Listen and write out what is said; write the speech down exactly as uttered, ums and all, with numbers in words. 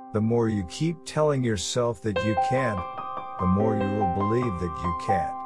The more you keep telling yourself that you can, the more you will believe that you can't.